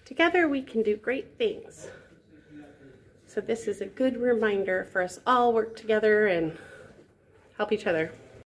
Together we can do great things. So this is a good reminder for us all work together and help each other.